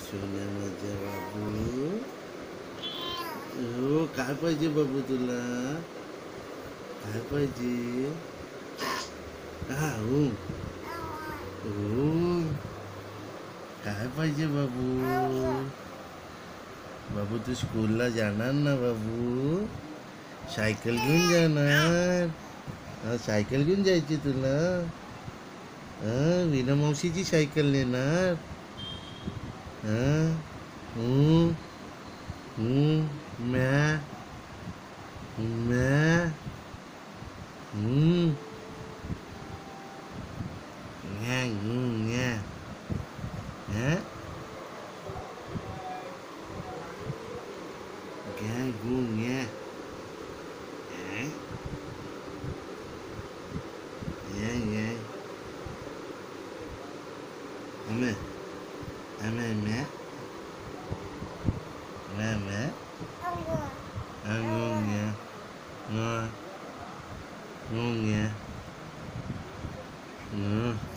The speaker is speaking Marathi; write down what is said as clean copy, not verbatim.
सोन्या माझ्या बाबू. हो काय पाहिजे बाबू तुला? काय पाहिजे? हा हो हो काय पाहिजे बाबू? बाबू तू स्कूलला जाणार ना बाबू? सायकल घेऊन जाणार? हा सायकल घेऊन जायची तुला? हा वीणा मावशीची सायकल नेणार? हा हम्म म्या म्या म्या म्या हा क्या म्या म्या Ame, ame me, me, angunnya, ngung ya,